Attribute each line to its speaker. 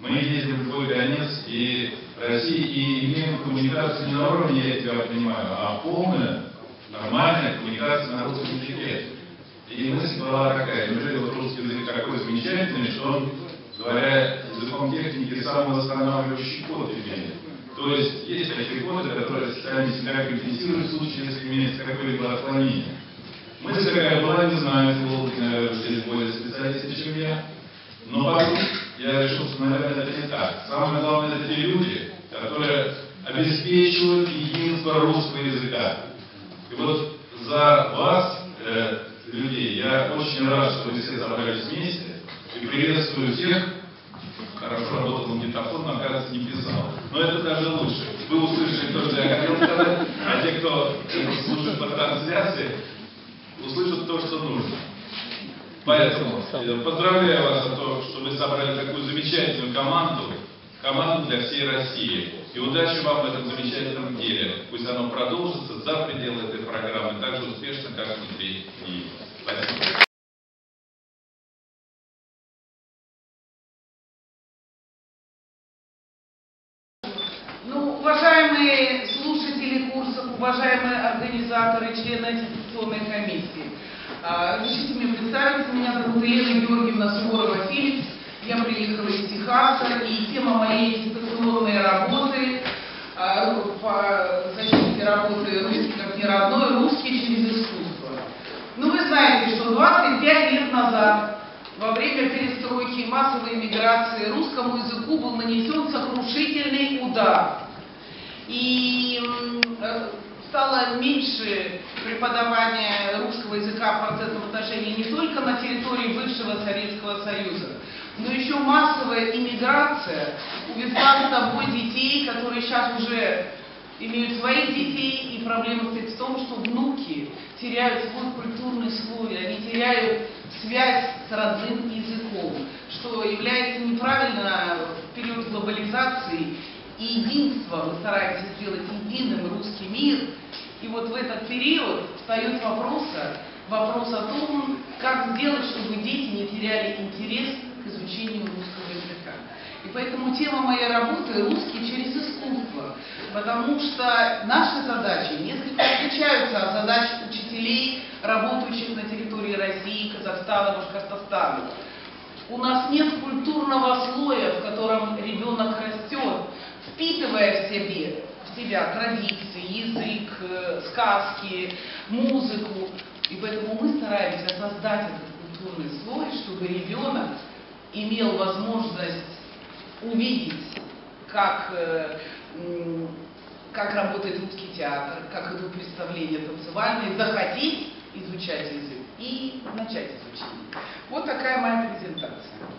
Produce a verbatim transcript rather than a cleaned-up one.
Speaker 1: Мы ездим в твой конец и России и имеем коммуникацию не на уровне, я тебя понимаю, а полная, нормальная коммуникация на русском языке. И мысль была такая: неужели вот русский язык такой замечательный, что он, говоря языком техники, самовосстанавливающий код имеет. То есть есть такие коды, которые сами себя компенсируют в случае, если имеется какое-либо отклонение. Мысль такая была, не знаю, филологи, наверное, здесь более специалисты, чем я. Но потом я решил, что, наверное, это не так. Самое главное, это те люди, которые обеспечивают единство русского языка. И вот за вас, э, людей, я очень рад, что вы все собрались вместе, и приветствую всех. Хорошо работал магнитофон, но, оказывается, не писал. Но это даже лучше. Вы услышали то, что я хотел сказать, а те, кто слушает по трансляции, услышат то, что нужно. Поэтому поздравляю вас за то, что вы собрали такую замечательную команду, команду для всей России. И удачи вам в этом замечательном деле. Пусть оно продолжится за пределы этой программы так же успешно, как внутри нее. Спасибо.
Speaker 2: Ну, уважаемые слушатели курсов, уважаемые организаторы, члены аттестационной комиссии, разрешите мне представиться. Меня зовут Елена Георгиевна Суворова-Филипс. Я приехала из Техаса, и тема моей аттестационной работы по защите работы «Русский как не родной», «Русский через искусство». Ну, вы знаете, что двадцать пять лет назад, во время перестройки и массовой миграции, русскому языку был нанесен сокрушительный удар. И стало меньше преподавания русского языка в процентном отношении не только на территории бывшего Советского Союза, но еще массовая иммиграция увезла с собой детей, которые сейчас уже имеют своих детей, и проблема стоит в том, что внуки теряют свой культурный слой, они теряют связь с родным языком, что является неправильно в период глобализации и единства. Мы стараемся сделать единым русский мир, и вот в этот период встает вопрос, вопрос о том, как сделать, чтобы дети не теряли интерес к изучению русского языка. И поэтому тема моей работы — «Русский через искусство», потому что наши задачи несколько отличаются от задач учителей, работающих на территории России, Казахстана, Башкортостана. У нас нет культурного слоя, в котором ребенок растет, впитывая в себе, в себя традиции, язык, сказки, музыку. И поэтому мы стараемся создать этот культурный слой, чтобы ребенок имел возможность увидеть, как, как работает русский театр, как идут представления танцевальные, захотеть изучать язык и начать изучение. Вот такая моя презентация.